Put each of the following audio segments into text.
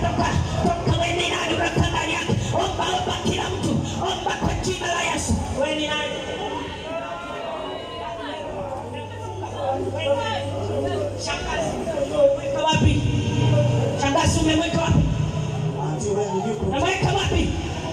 toka. Toka wewe ni nani unatoka ndani yake? Omba kila mtu. Omba kwa jina la Yesu. Wewe ni nani? Shangazi, umeweka wapi? Shangazi, umeweka wapi? Umeweka wapi?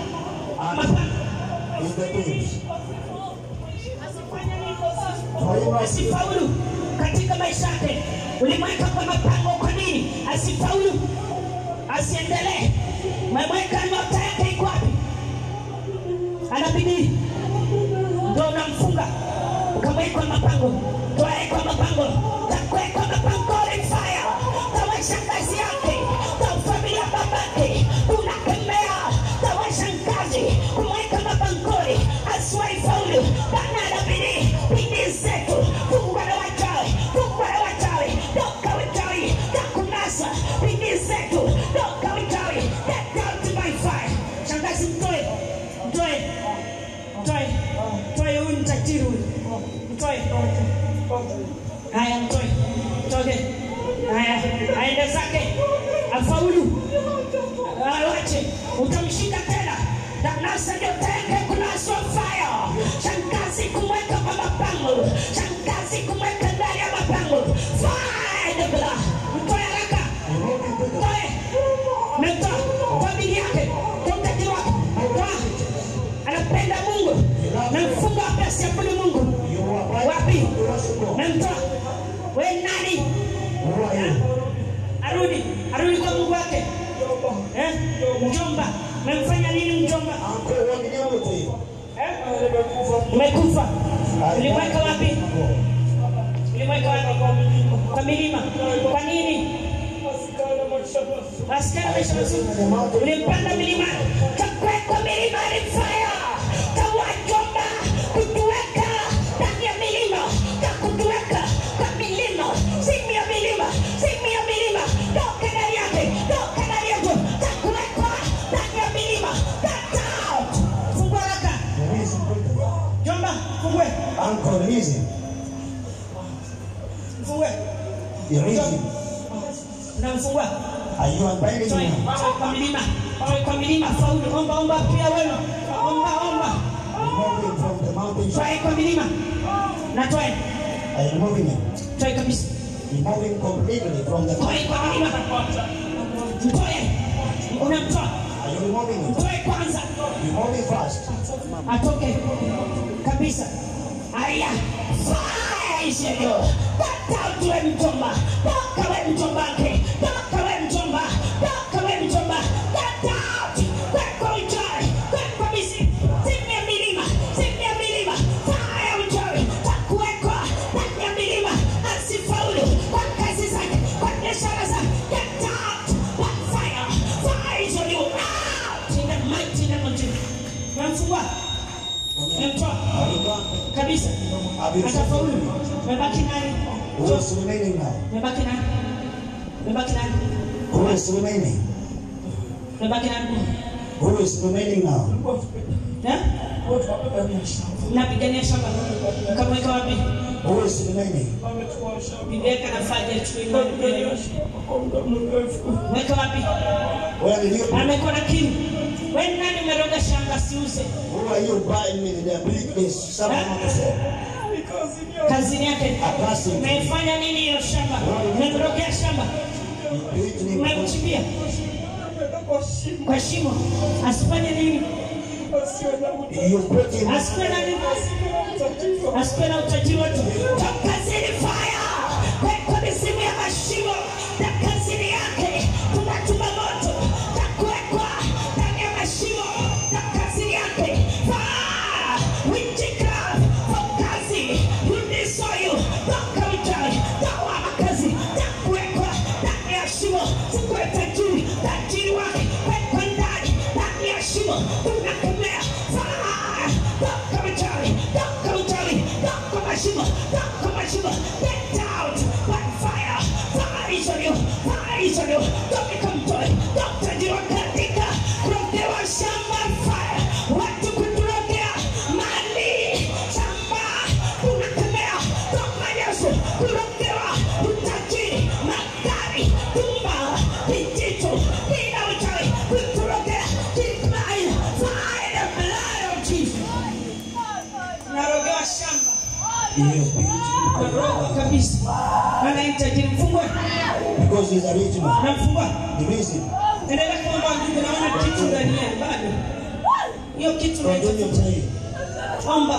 Asifaulu katika maisha yake. Ulimweka kwa mapango kwa nini? Asifaulu, asiendelee. Umeweka nyota yake iko wapi? Anabidi ndio unamfunga. Ukamweka mapango. Toa mapango. Takweka mapango on fire. Toa shangazi yake. Toa familia babake. Unakemea. Toa shangazi. Kumweka mapangoni. Asifaulu. Bana anabidi bidii zetu. Funga na wachawi. Funga na wachawi. Toka wachawi. Takunasa. Bidii zetu. Toka wachawi. Get out to my fire. Shangazi mtoe. Mtoe. Mtoe. Mtoe huyu mtajiri huyu. Mtoe. Haya mtoe. Mtoe. Haya. Aende zake. Afaulu. Awache. Utamshika tena. Danasa ndio teke kunaswa fire. Shangazi kumweka kwa mapango. Shangazi kumweka ndani ya mapango. Fire the blood. Mtoe haraka. Mtoe. Mtoe. Kwa bidii yake. Kwa utajiri wake. Mtoe. Anapenda Mungu. Namfunga pesa ya Mungu. Wapi? Namtoa. Wewe nani? Arudi kwa Mungu wake. Mjomba. Mmemfanya nini mjomba? Umekufa. Ulimweka wapi? Ulimweka wapi? Kwa milima. Kwa nini? Askari mshahara. Ulimpanda milima. Takweka milima ni fire. Tawajomba kutuweka ndani ya milima. Takutuweka kwa milima. Simu ya milima. Simu ya milima. Toka ndani yake. Toka ndani yako. Takuweka ndani ya milima. Get out. Fungua haraka. Jomba, fungue. Uncle, release. Fungue. Release. Unamfungua. Are you unbinding Toa kwa milima. Toa kwa milima. Faulu. Omba pia wewe. Omba. Removing from the mountain. Toa kwa milima. Na toa. Are you removing it? Toa kabisa. Removing completely from the Toa kwa milima. Toa. Unamtoa. Are you removing it? Toa kwanza. Remove it first. Atoke kabisa. Aya. Fire is your. Toka tuwe mjomba. Toka wewe mjomba wake. Toka wewe mjomba. Toka wewe mjomba. Get out. Kwa uchawi. Kwa misi. Simu ya milima. Simu ya milima. Fire uchawi. Takuwekwa ndani ya milima. Asifaulu. Kwa kazi zake. Kwa biashara zake. Get out. By fire. Fire is your. Out. In the mighty name of Jesus. Namfungua. Namtoa. Kabisa. Atafaulu. Mebaki nani? Who is remaining now? Mebaki nani? Mebaki nani? Who is remaining? Mebaki nani? Who is remaining now? Napigania shamba. Kamweka wapi? Who is remaining? Bibeka nafanya chuo. Weka wapi? Where did you? Amekuwa na kiu. Wewe nani umeroga shamba siuze? Who are you buying me the ability is someone to say? Kazi yake. Umefanya nini hiyo shamba? Umemrogea shamba. Umemchimbia. Kwa shimo. Asifanye nini? Asipena utajiri wetu. Takazini fire. Kwa misimu ya mashimo. Takazini yake. Tunatuma moto. Takuwekwa ndani ya mashimo. Takazini yake. Fire. Witchcraft. Fokazi. Unisoyu. Toka uchawi. Toa makazi. Takuwekwa ndani ya shimo. Tukwe tajiri. Tajiri wake. Wekwa ndani ya shimo. Tunakemea. Fire. Toka uchawi. Toka uchawi. Toka mashimo. Toka mashimo. Get out. By fire. Fire is on you. Fire is on you. Toka mtoe. Toka tajiri wakatika. Kurogewa shamba. Fire. Watu kuturogea. Mali. Shamba. Tunakemea. Toka Yesu. Kurogewa. Utajiri. Magari. Tumba. Vijito. Bila roho kabisa. Anahitaji mfungwe. Because he's a rich man. Na mfungwa. The reason. Endelea kuomba Mungu, naona kitu ndani yake bado. Hiyo kitu Continue praying. omba.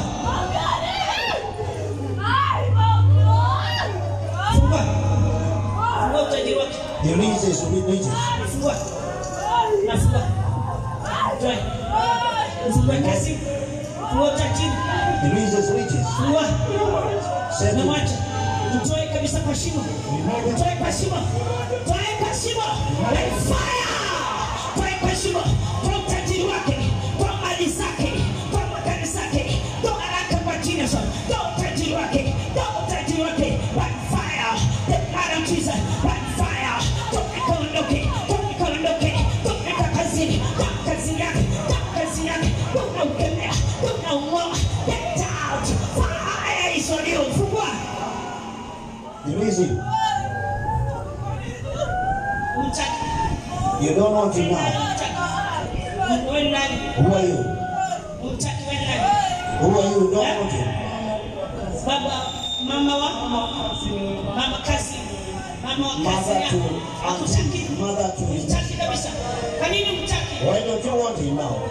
Fungua. Fungua utajiri wake. The reason is to be rich. Fungua. Nafungua. Toa. Fungua kazi. Fungua utajiri. The reason is riches. Fungua. Set Na it. mwacha. Utoe kabisa kwa shimo. Utoe kwa shimo. Toe kwa shimo. Like fire. Toe kwa shimo. Kwa utajiri wake. Kwa mali zake. Kwa magari zake. Toa haraka kwa jina Yesu. Toa utajiri wake. Toa utajiri wake. Like fire. The blood of Jesus. Like fire. Toa kaondoke. Toa kaondoke. Toa kazini. Toa kazi yake. Toa kazi yake. Toa ukemea. Toa umoa. Get out. Fire is on you. Fungua. The reason. Umtaki. You don't want him now. Wewe nani? Who are you? Umtaki wewe nani? Who are you? You don't want him. Baba, mama wa mama kazi. Mama wa kazi Mother ya. to Hakutaki. auntie. Mother to his. Umtaki kabisa. Kwa nini umtaki? Why don't you want him now?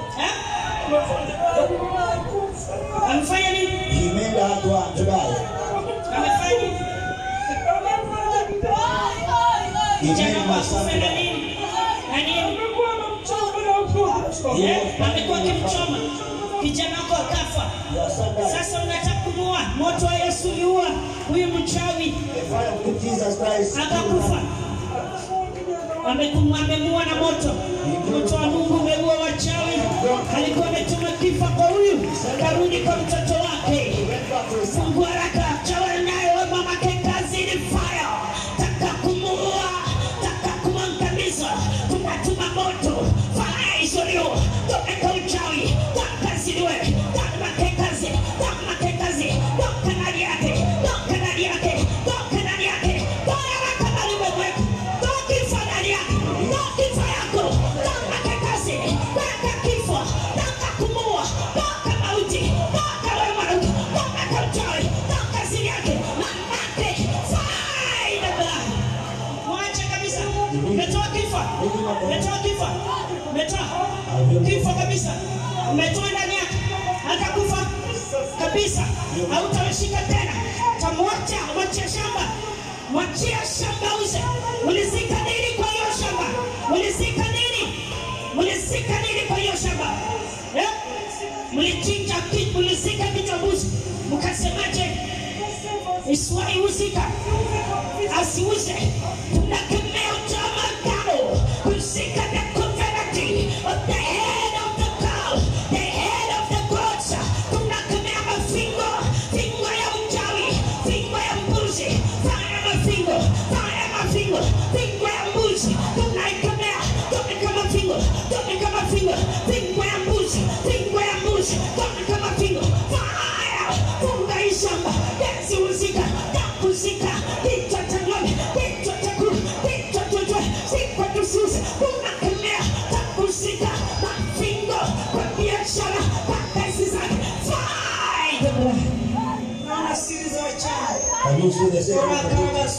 Amefanya nini? He made her to die. Amefanya nini? He made Jana my kwa son kufanya die. nini? Na nini? He Amekuwa kimchoma. Kijana wako akafa. Your son died. Sasa unataka kumua. Moto wa Yesu uliua huyu mchawi. The fire of Jesus Christ. Akakufa. Amemua na moto. Moto wa Mungu umeua wachawi. Alikuwa ametuma kifa kwa huyu. Karudi kwa mtoto wake. Fungua haraka. Chawi naye mama kazi ni fire. Taka kumuua. Taka kumangamiza. Tunatuma moto. Fire is on you. Toka uchawi. Taka ziliwe. Taka kazi. Taka kazi. Toka ndani yake. Toka ndani yake. Toka ndani yake. Toka haraka ndani mwako. Toka kifa ndani yake. Toka kifa yako. Toka kazi. Toka kifo. Toka kumua. Toka mauti. Toka wewe mwanamke. Toka uchawi. Toka zili yake. Mamake. Fire blood. Mwache kabisa. Umetoa kifa. Umetoa kifa. Umetoa kifa kabisa. Umetoa ndani yake. Akakufa kabisa. Hautawashika tena. Tamwacha, mwachia shamba. Mwachia shamba uze. Ulizika nini kwa hiyo shamba? Ulizika nini? Ulizika nini kwa hiyo shamba? Eh? Mlichinja kitu, ulizika kitambuzi. Mkasemaje? Iswai uzika. Asiuze. Tunakemea chama kao. Kuzika the covenant of the head of the cow. The head of the goats. Tunakemea mafingo. Fingo ya uchawi. Fingo ya mbuzi. Fire mafingo. Fire mafingo. Fingo ya mbuzi. Tunaikemea. Toka mafingo. Toka mafingo. Fingo ya mbuzi. Fingo ya mbuzi. Toka mafingo. Fire. Funga ishamba. Yesi uzika. Takuzika. Kichwa cha ng'ombe. Kichwa cha kuku. Kichwa cha sikwa tususi. Tunakemea. Takuzika. Mafingo. Kwa biashara. Kwa kazi zake. Fire. Naona siri za wachawi. Can you see the second Bora of kama it?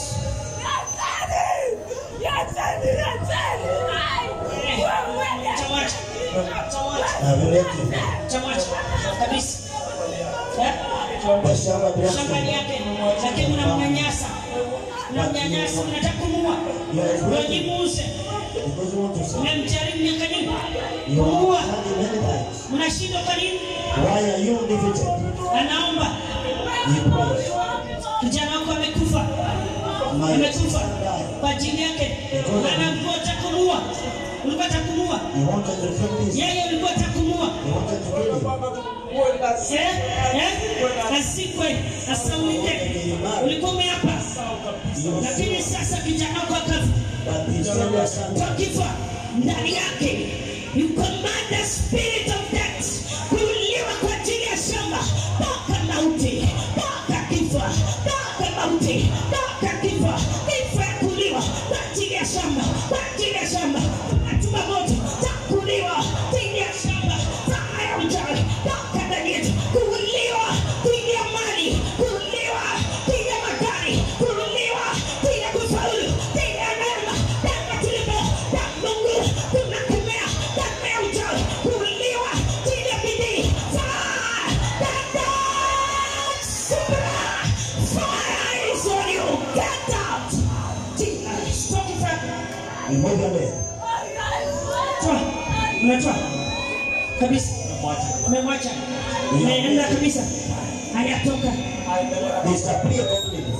Have you left him? kabisa. The shamba belongs to Shambani him. yake lakini unamnyanyasa. Unamnyanyasa, unataka kumua. Unajimuuze. Because you want to sell. Unamjaribu miaka nyingi. You have Kumua. had it many times. Unashindwa kwa nini? Why are you defeated? Anaomba. He prays. Kijana wako amekufa. My Amekufa son died. kwa ajili yake. Anangoja kumua. Ulikuwa takumua. He wanted to kill this. Yeye ulikuwa takumua. He wanted to kill him. Asikwe asaulike. Ulikuwa umeapa. Lakini sasa kijana wako akafa. But he still has son. Takifa ndani yake. You command the spirit of death. Kuuliwa kwa ajili ya shamba. Toka mauti. Toka kifa. Toka mauti. Toka kifa. Kifa ya kuuliwa kwa ajili ya shamba. Kwa ajili ya shamba. Tunatuma moto. Takuliwa. Dhidi ya shamba. Fire ya uchawi. Toka ndani yetu. Kuuliwa. Dhidi ya mali. Kuuliwa. away. Toa. Unatoa. Kabisa. Umemwacha. Umeenda kabisa. Hayatoka. Disappear completely.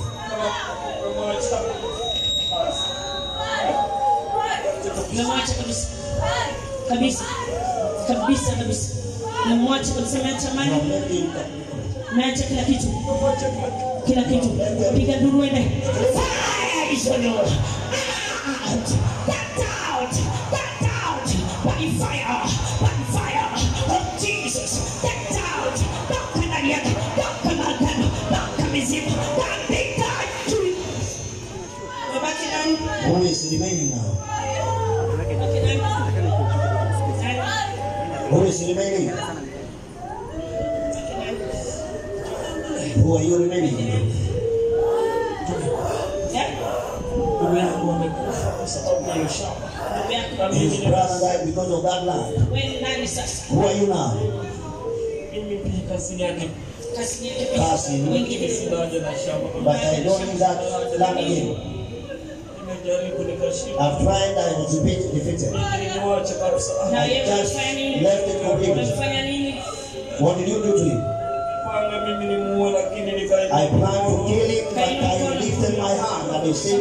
Umemwacha kabisa. Kabisa. Kabisa kabisa. Umemwacha kabisa, umeacha mali. Umeacha kila kitu. Kila kitu. Piga nduru ende. Fire is on you. Out. Get out. Get out. By fire. By fire. Oh Jesus. Get out. Toka ndani yake. Toka magano. Toka mizimu. Toka kitu. Umebaki ndani. Who is remaining now? Who is remaining? Who are you remaining? His brother died because of that land. Who are you now? Cousin. But I don't need that land again. I've tried, I was defeated. I just left it completely. What did you do to him? I planned to kill him, but I lifted my hand and I said,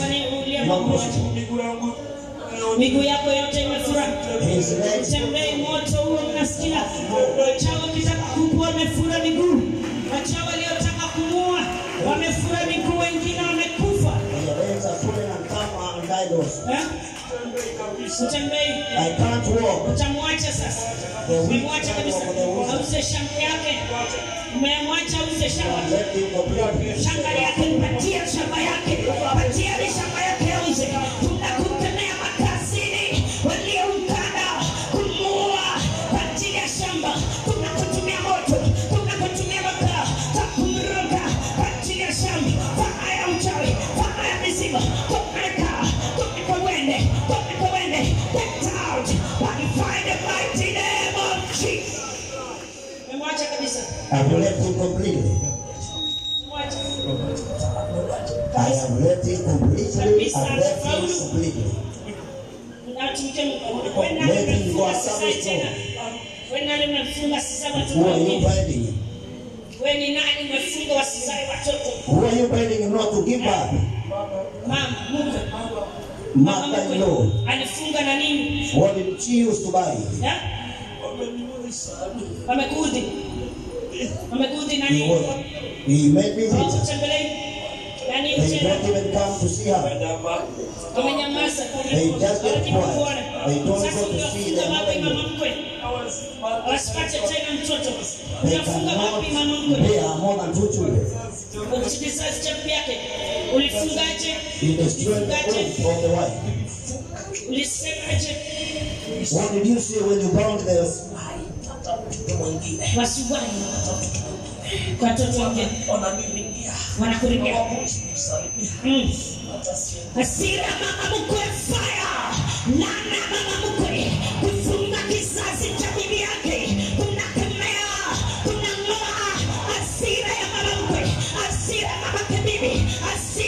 miguu yako yote imefura. his legs, Tembei moto huo unasikia. Wachawi wakitaka kukuua wamefura miguu. Wachawi waliotaka kumuua wamefura miguu, wengine wamekufa. the legs are swollen and come and died also. Utembei. I can't walk. Utamwacha sasa. Umemwacha kabisa. Auze shamba yake. Umemwacha auze shamba. Let him completely. Shamba yake, patia shamba yake. Patia shamba yake auze. Tunakutania makazini walioungana kumuua kwa ajili ya shamba. Tunakutumia moto. Tunakutumia makaa. Takumroga kwa ajili ya shamba. Faa ya uchawi. Faa ya mizimu. Tumeka. Tumeka wende. Tumeka wende. Get out. By the mighty name of Jesus. Umemwacha kabisa. I have left him completely. Umemwacha. I have left him completely. I left him completely. Who are you binding him? Who are you binding him not to give back? Mother-in-law. Alifunga na nini? What did she use to buy? Wamekudi na He nini? was. He made me bitter. Utembelei na nini They tena? don't even come to see her. Wamenyamaza. They just get quiet. They don't go to see their mother-in-law. Wasipate tena mtoto. They Unafunga wapi mama cannot mkwe? bear more than 2 children. Ukisikiliza chapu yake. Ulifungaje? He destroyed the home of the wife. Ulisemaje? What did you say when you bound the Wasiwani. Kwa watoto wengine. Wanakuringia. Hasira mama mkwe fire. Lana mama mkwe. Kufunga kizazi cha bibi yake. Tunakemea. Tunang'oa. Hasira ya mama mkwe. Hasira ya mama kebibi. Hasira